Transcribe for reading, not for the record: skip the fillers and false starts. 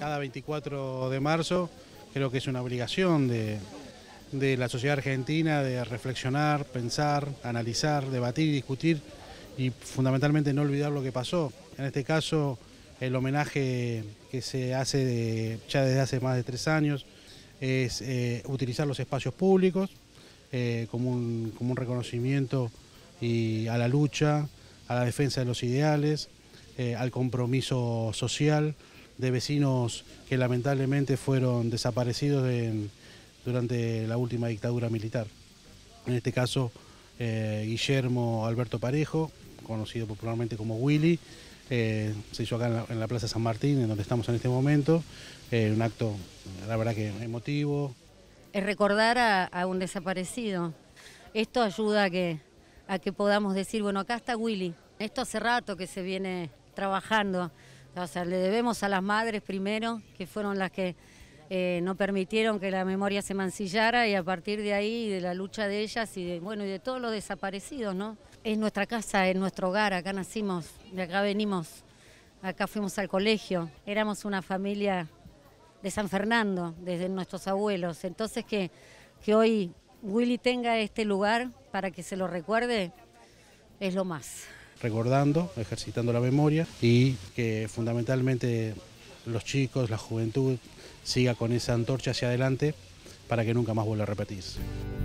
cada 24 de marzo creo que es una obligación de la sociedad argentina de reflexionar, pensar, analizar, debatir y discutir y fundamentalmente no olvidar lo que pasó. En este caso, el homenaje que se hace ya desde hace más de 3 años es utilizar los espacios públicos como un reconocimiento a la lucha, a la defensa de los ideales, al compromiso social de vecinos que lamentablemente fueron desaparecidos durante la última dictadura militar. En este caso, Guillermo Alberto Parejo, conocido popularmente como Willy, se hizo acá en la Plaza San Martín, en donde estamos en este momento, un acto, la verdad que emotivo. Es recordar a un desaparecido. Esto ayuda a que podamos decir, bueno, acá está Willy. Esto hace rato que se viene trabajando. O sea, le debemos a las madres primero, que fueron las que no permitieron que la memoria se mancillara, y a partir de ahí, de la lucha de ellas y de todos los desaparecidos, ¿no? Es nuestra casa, es nuestro hogar, acá nacimos, de acá venimos, acá fuimos al colegio, éramos una familia de San Fernando, desde nuestros abuelos. Entonces que hoy Willy tenga este lugar para que se lo recuerde, es lo más. Recordando, ejercitando la memoria y que fundamentalmente los chicos, la juventud, siga con esa antorcha hacia adelante para que nunca más vuelva a repetirse.